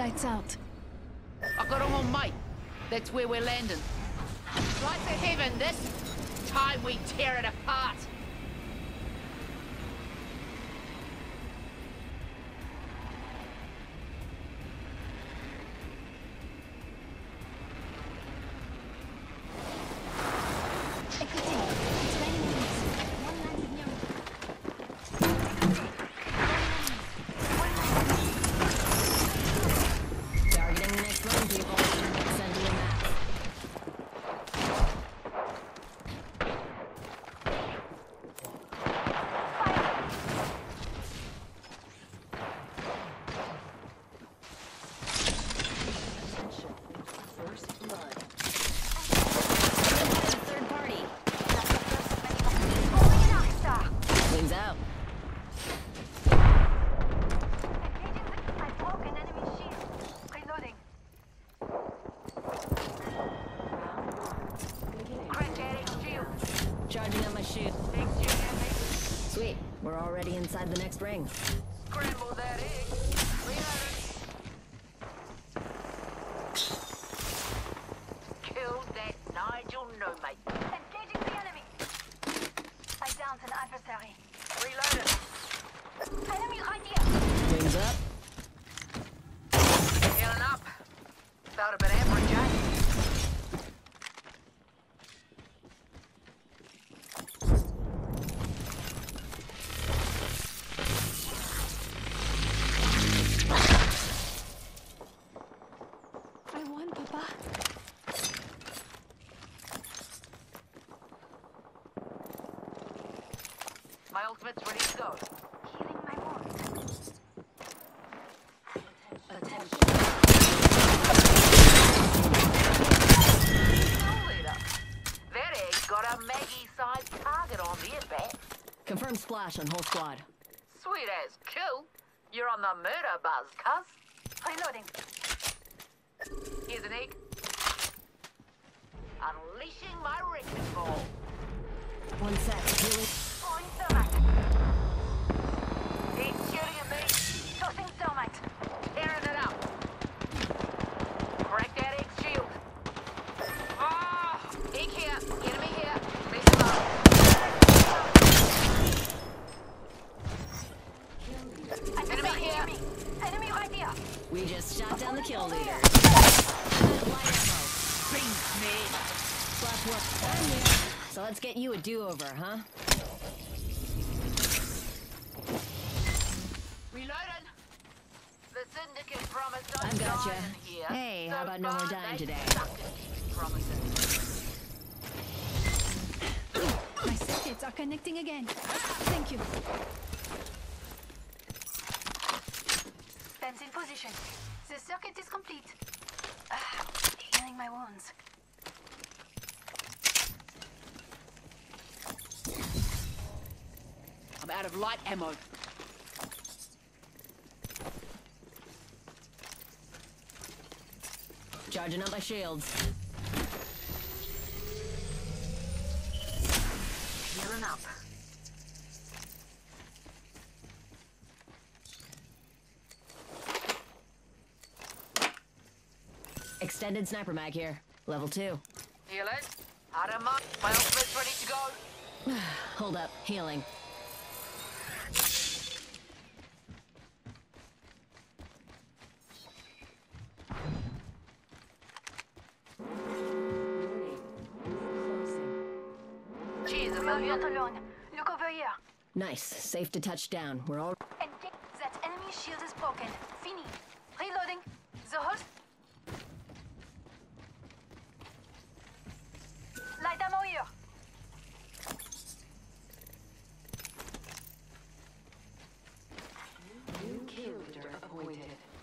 Lights out. I got them on mate. That's where we're landing. Lights of heaven, this time we tear it apart. Sweet, we're already inside the next ring. Scramble that egg. Reload it. Kill that Nigel no, mate. Engaging the enemy. I downed an adversary. Reload it. Enemy right here. Wings up. Healing up. Felt a bit average, eh? My ultimate's ready to go. Healing my wounds. Attention. Leader. That egg's got a Maggie-sized target on the bat. Confirm splash on whole squad. Sweet as kill. You're on the murder buzz, cuz. Reloading. Here's an egg. Unleashing my wrecking ball. One sec. Healing. Throwing thermite. He's shooting at me. Tossing thermite. Tearing it up. Crack that egg's shield. Ah! Egg here. Enemy here. Mess him up. Enemy here. Enemy right here. We just shot down the kill leader. Beast me. Splash work. I'm here. So let's get you a do-over, huh? Reloading. The syndicate promised us I've gotcha. dying here. Hey, how So about no more far, dying they today? suck at keeping promises. My circuits are connecting again. Thank you. Fence in position. The circuit is complete. Healing my wounds. I'm out of light ammo. Charging up my shields. Healing up. Extended sniper mag here. Level 2. Healing. Out of my ultimate's ready to go. Hold up. Healing. Cheers, a You're million. not alone. Look over here. Nice. Safe to touch down. We're all... Engage. That enemy shield is broken. Fini. Reloading. The host. Light ammo here. New kill leader appointed.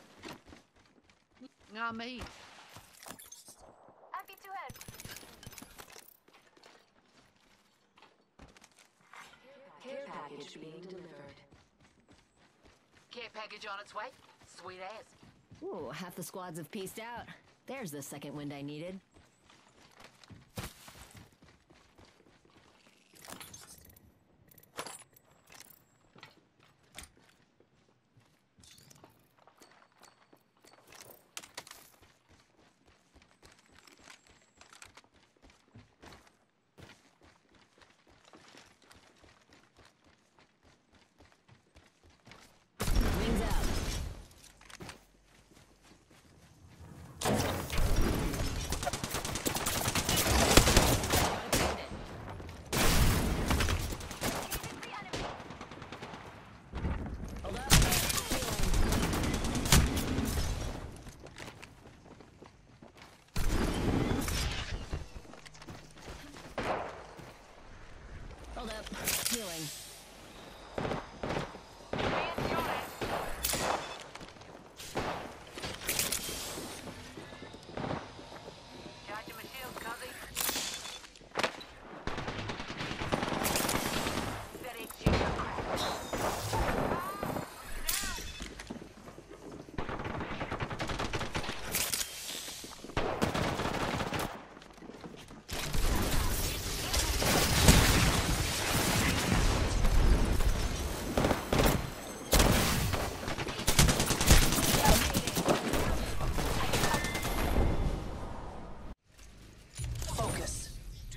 Nah, me. Happy to help. Care package being delivered. Care package on its way. Sweet ass. Ooh, half the squads have pieced out. There's the second wind I needed.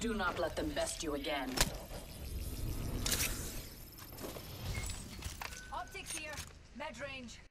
Do not let them best you again. Optics here. Med range.